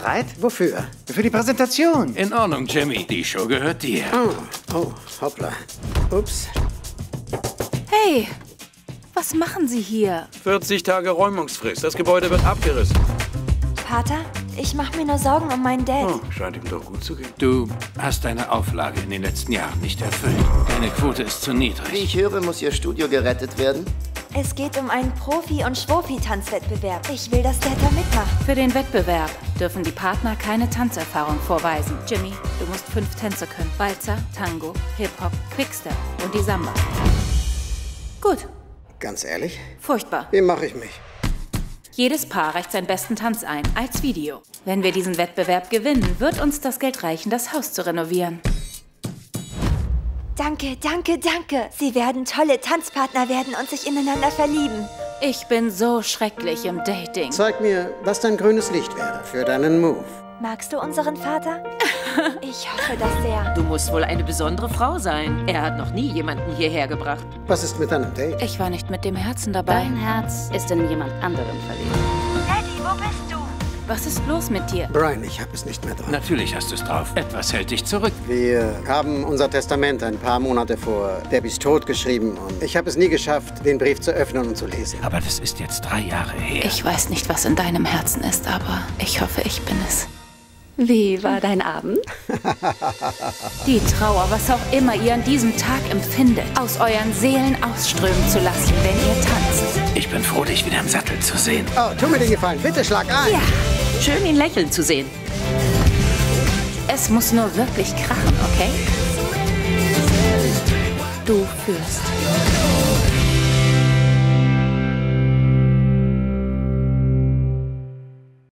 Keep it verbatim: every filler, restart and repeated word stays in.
bereit? Wofür? Für die Präsentation. In Ordnung, Jimmy. Die Show gehört dir. Oh, oh, hoppla. Ups. Hey, was machen Sie hier? vierzig Tage Räumungsfrist. Das Gebäude wird abgerissen. Vater, ich mache mir nur Sorgen um meinen Dad. Oh, scheint ihm doch gut zu gehen. Du hast deine Auflage in den letzten Jahren nicht erfüllt. Deine Quote ist zu niedrig. Wie ich höre, muss Ihr Studio gerettet werden. Es geht um einen Profi- und Schwofi-Tanzwettbewerb. Ich will, dass Dad da mitmacht. Für den Wettbewerb dürfen die Partner keine Tanzerfahrung vorweisen. Jimmy, du musst fünf Tänze können. Walzer, Tango, Hip-Hop, Quickstep und die Samba. Gut. Ganz ehrlich? Furchtbar. Wie mache ich mich? Jedes Paar reicht seinen besten Tanz ein, als Video. Wenn wir diesen Wettbewerb gewinnen, wird uns das Geld reichen, das Haus zu renovieren. Danke, danke, danke. Sie werden tolle Tanzpartner werden und sich ineinander verlieben. Ich bin so schrecklich im Dating. Zeig mir, was dein grünes Licht wäre für deinen Move. Magst du unseren Vater? Ich hoffe das sehr. Du musst wohl eine besondere Frau sein. Er hat noch nie jemanden hierher gebracht. Was ist mit deinem Date? Ich war nicht mit dem Herzen dabei. Dein Herz ist in jemand anderen verliebt. Daddy, wo bist du? Was ist los mit dir? Brian, ich habe es nicht mehr drauf. Natürlich hast du es drauf. Etwas hält dich zurück. Wir haben unser Testament ein paar Monate vor Debbys Tod geschrieben und ich habe es nie geschafft, den Brief zu öffnen und zu lesen. Aber das ist jetzt drei Jahre her. Ich weiß nicht, was in deinem Herzen ist, aber ich hoffe, ich bin es. Wie war dein Abend? Die Trauer, was auch immer ihr an diesem Tag empfindet, aus euren Seelen ausströmen zu lassen, wenn ihr tanzt. Ich bin froh, dich wieder im Sattel zu sehen. Oh, tu mir den Gefallen, bitte schlag ein. Ja. Schön, ihn lächeln zu sehen. Es muss nur wirklich krachen, okay? Du führst.